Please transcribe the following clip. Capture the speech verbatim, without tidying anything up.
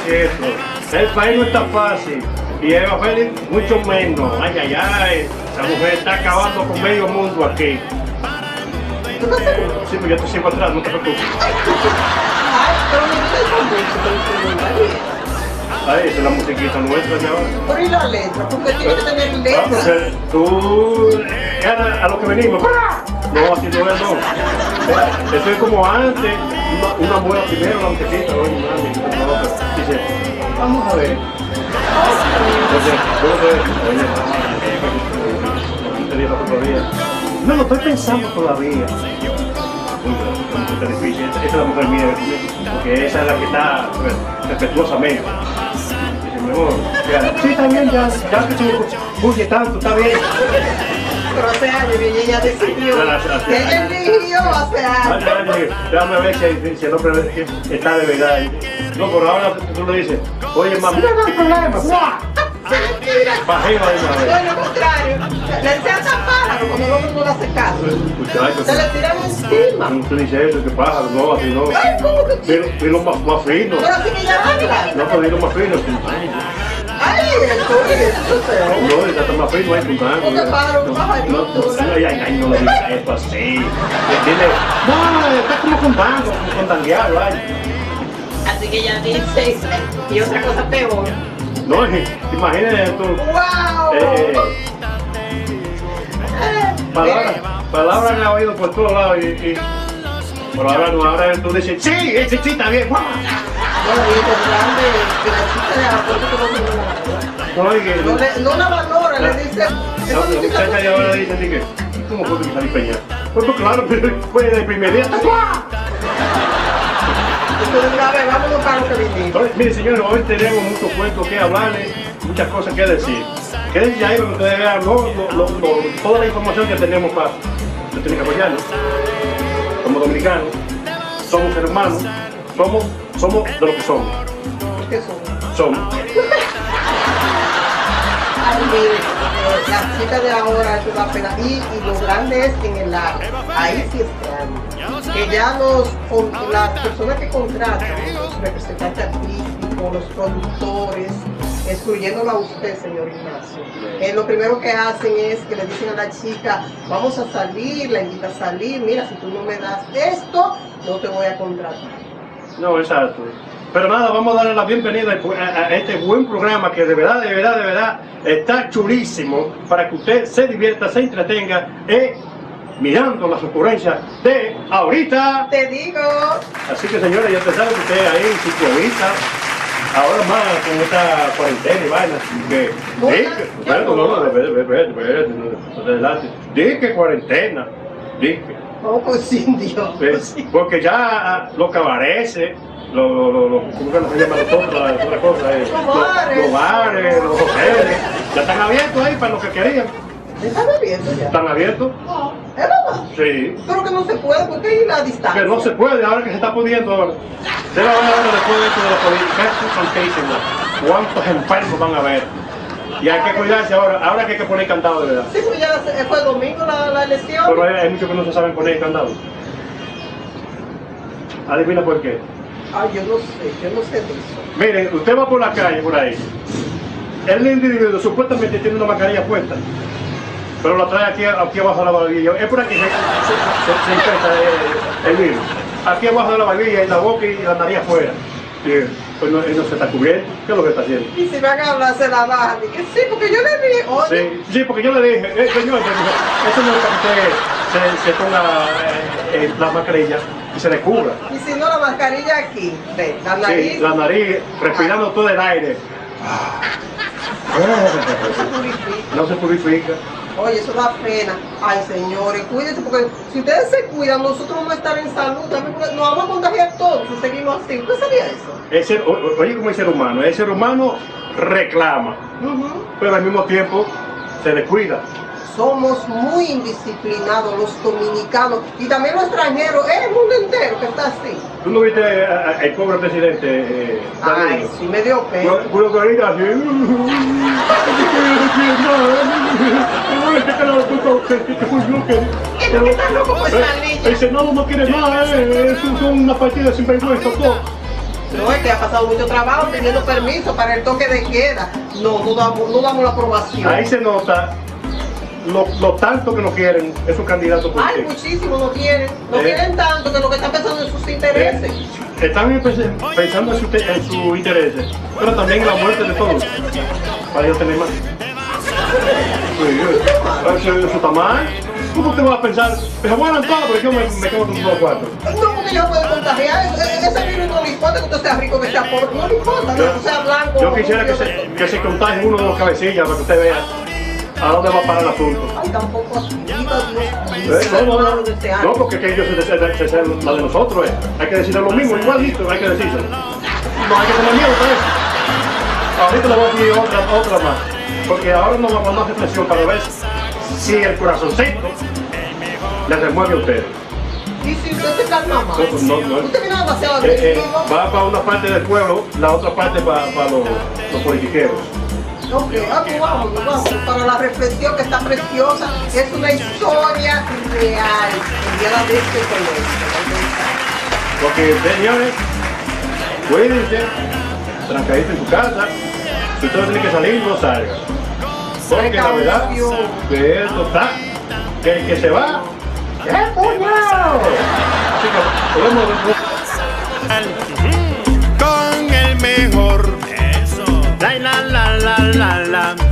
eso. El país no está fácil. Y Eva Félix mucho menos. Ay, ay, ay. Esa mujer está acabando con medio mundo aquí. ¿Tú estás seguro? Sí, pues yo te sigo atrás, no te preocupes. Ay, pero me gusta esa música. Ay, esa es la musiquita nuestra ya. Pero ¿y la letra? Porque tiene que tener Ah, letra. porque tú, eh, a, a lo que venimos. No, así no es, no. Eh, Eso es como antes, una, una muela primero, la musiquita, oye, mami, dice, vamos a ver. Entonces, yo no sé, oye, no te digo todavía. No, lo estoy pensando todavía. Está difícil, esa es la mujer mía, porque esa es la que está pues, respetuosamente. Dice, mejor, ya, sí, está bien, ya, ya que tú busques tanto, está bien. Pero hace años que ella decidió. Que ella eligió hace años. Déjame ver si, si el hombre está de verdad. No, por ahora tú le dices, oye, mamá, no hay problema. Bajé, bajé, No, lo contrario. Le decían tan pájaro cuando el hombre no le hace caso. Se le tiran encima. No, tú dices eso, que pájaro, no, así no. Ay, ¿cómo que Dilo, dilo más, más fino. pero así que ya habla. No, pero dilo más fino. Ay, eso es, eso es. No, está tan más fino ahí, tu tango. Porque pájaro, un pajarito, No, ¿verdad? ay, ay, ay, no le digas esto así. Dile, no, está como con tango, como con tangueado, ay. Así que ella dice, y otra cosa peor. No, imagínate tú. ¡Wow! Eh, Palabras, palabras han oído por todos lados y, y por ahora no, ahora tú dices, sí, ese sí está bien. Bueno, y el grande, que la chica de aporte que no No, y que, no, le, no la valora, le dice, la, eso la no muchacha de ahora dice, que, ¿cómo fue que salí peñada? Pues, pues claro, fue de primer día. Entonces, una vez, vámonos para lo que vinimos. Entonces, mire señores, hoy tenemos muchos cuentos que hablarles, muchas cosas que decir. Quédense ahí para que ustedes vean ¿no? lo, lo, lo, toda la información que tenemos para los tinicapoyanos, como dominicanos, somos seres humanos, somos, somos de lo que somos. ¿Qué son? Somos. Ay, mire, eh, la chica de ahora es una pena. Y, y lo grande es en el arte. Ahí sí están. Que ya los, con, las personas que contratan, los representantes artísticos, los productores, excluyéndolo a usted, señor Ignacio, eh, lo primero que hacen es que le dicen a la chica, vamos a salir, la invita a salir, mira, si tú no me das esto, no te voy a contratar. No, exacto. Pero nada, vamos a darle la bienvenida a, a este buen programa que de verdad, de verdad, de verdad está chulísimo para que usted se divierta, se entretenga eh, mirando las ocurrencias de ahorita. Te digo. Así que señores, ya te saben que usted ahí, psicoavista, ahora más con esta cuarentena y vaina, que No, di no, que, ya espérate, no. no, no, espérate, espérate, espérate, no, no te adelantes. Di que cuarentena, di que. Oh, pues sin Dios. ¿Ves? Porque ya los cabarets, los, los, los, los, ¿cómo que se llama los otros? La otra cosa, eh, Los los, bares. los bares, los hoteles, ya están abiertos ahí para lo que querían. ¿Están abiertos ya? ¿Están abiertos? No, es verdad. Sí. Pero que no se puede porque hay la distancia. Que no se puede, ahora que se está pudiendo ahora. Se va a ver ahora después de esto de la política, cuántos enfermos van a haber. Y hay que cuidarse ahora, ahora que hay que poner candado de verdad. Sí, pues ya se- fue domingo la, la elección. Pero hay, hay muchos que no se saben poner candado. Adivina por qué. Ay, yo no sé, yo no sé de eso. Miren, usted va por la calle, por ahí. El individuo supuestamente tiene una mascarilla puesta, pero la trae aquí, aquí abajo de la barbilla. Es por aquí que se, se, se infecta el, el virus. Aquí abajo de la barbilla, en la boca y la nariz afuera. Y pues no, él no se está cubriendo. ¿Qué es lo que está haciendo? Y si van a hablar, se la bajan. Y que sí, porque yo le dije, oye, Sí, sí, porque yo le dije, eh, señor, eso no es para que usted se, se ponga eh, eh, la mascarilla y se le cubra. y si no, la mascarilla aquí, ve, la nariz, Sí, la nariz, respirando todo el aire. no se purifica. No se purifica. Oye, eso da pena. Ay, señores, cuídense, porque si ustedes se cuidan, nosotros vamos a estar en salud, también porque nos vamos a contagiar todos si seguimos así. ¿Usted sabía eso? El ser- o- o- oye, como el ser humano, el ser humano reclama, Ujú. pero al mismo tiempo se descuida. Somos muy indisciplinados los dominicanos y también los extranjeros, es el mundo entero que está así. ¿Tú no viste a- a- al pobre presidente? Eh, Ay, Danilo? sí, me dio pena. Puro- Puro carita así. ¿Y por qué estás loco por esa niña? Dice, no, no quiere nada, eh, eso son una partida sin vergüenza, todo. No, es que ha pasado mucho trabajo pidiendo permiso para el toque de queda. No, no damos, no damos la aprobación. Ahí se nota lo, lo tanto que no quieren esos candidatos Ay, políticos. muchísimo no quieren. No Eh. quieren tanto que lo que están pensando en sus intereses. Están empe- pensando en sus en su intereses, pero también en la muerte de todos, para ellos tener más. Sí, eso, eso está mal. ¿Cómo te vas a pensar? Me aguantan todo, pero yo me, me quedo con todos los cuartos. No, porque yo puedo contagiar. Ese ese virus no le importa que usted sea rico, que sea pobre. No le importa, que usted sea blanco. Yo quisiera que rubio, se, que se contagie uno de los cabecillas para que usted vea a dónde va a parar el asunto. Ay, tampoco así. Viva Dios. Eh, No, no, no, Este no, año. porque que ellos se, se, se, se- la de nosotros, eh. Hay que decirle lo mismo, igualito, hay que decirlo. No hay que tener miedo para eso. Ahorita le voy a decir otra, otra más, porque ahora nos vamos a dar reflexión para ver si el corazoncito le remueve a usted. Y si usted se calma más. No, no, no. Usted viene demasiado Eh, eh, agresivo. va para una parte del pueblo, la otra parte para, para los, los politiqueros. Ok, ah, pues vamos, vamos, para la reflexión que está preciosa, es una historia real. Enviada de este colegio. Porque, señores, cuídense, trancadito en su casa, si usted tiene que salir, no salga. Porque la verdad, que esto está, que el que se va, ¡es puñado! Así que, podemos Con el mejor. Eso. La la la la la la.